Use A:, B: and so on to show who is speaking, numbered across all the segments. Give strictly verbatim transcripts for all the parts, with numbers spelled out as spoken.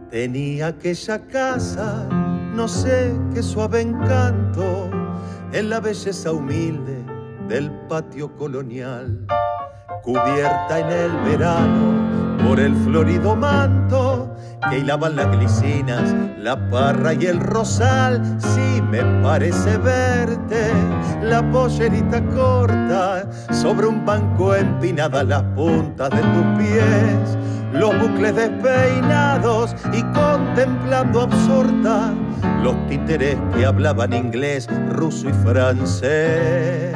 A: Tenía aquella casa, no sé qué suave encanto, en la belleza humilde del patio colonial, cubierta en el verano por el florido manto que hilaban las glicinas, la parra y el rosal. Sí me parece verte la pollerita corta sobre un banco empinada, las puntas de tus pies, los bucles despeinados y contemplando absorta los títeres que hablaban inglés, ruso y francés.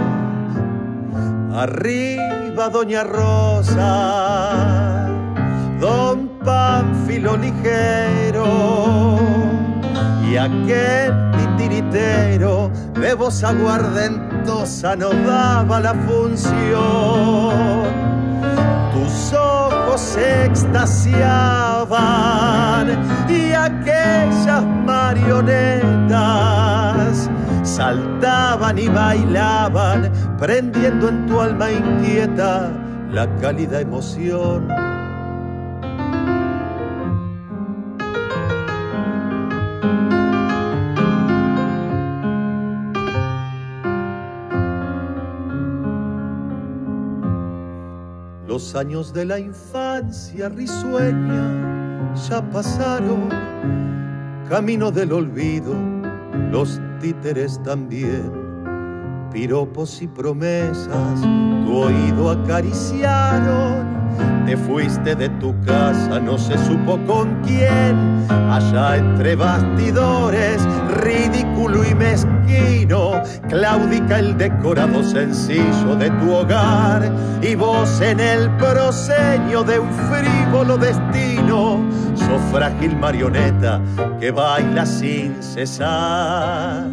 A: Arriba Doña Rosa, Don Pánfilo ligero y aquel titiritero de voz aguardentosa nos daba la función. Tus ojos se extasiaban y aquellas marionetas saltaban y bailaban, prendiendo en tu alma inquieta la cálida emoción. Los años de la infancia risueña ya pasaron, camino del olvido, los títeres también. Piropos y promesas tu oído acariciaron. Te fuiste de tu casa, no se supo con quién, allá entre bastidores, ridículo y mezquino, claudica el decorado sencillo de tu hogar, y vos en el proscenio de un frívolo destino, sos frágil marioneta que baila sin cesar.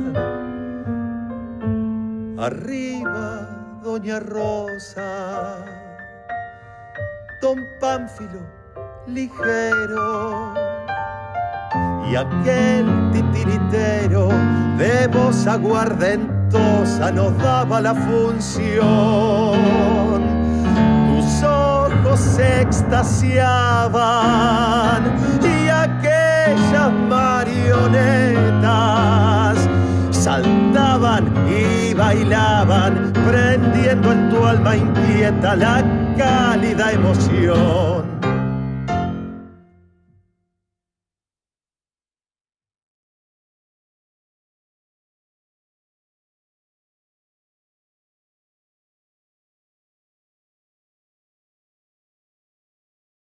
A: Arriba, Doña Rosa, Don Pánfilo ligero y aquel titiritero de voz aguardentosa nos daba la función. Tus ojos se extasiaban y aquellas marionetas saltaban y bailaban, prendiendo en tu alma inquieta la cálida emoción.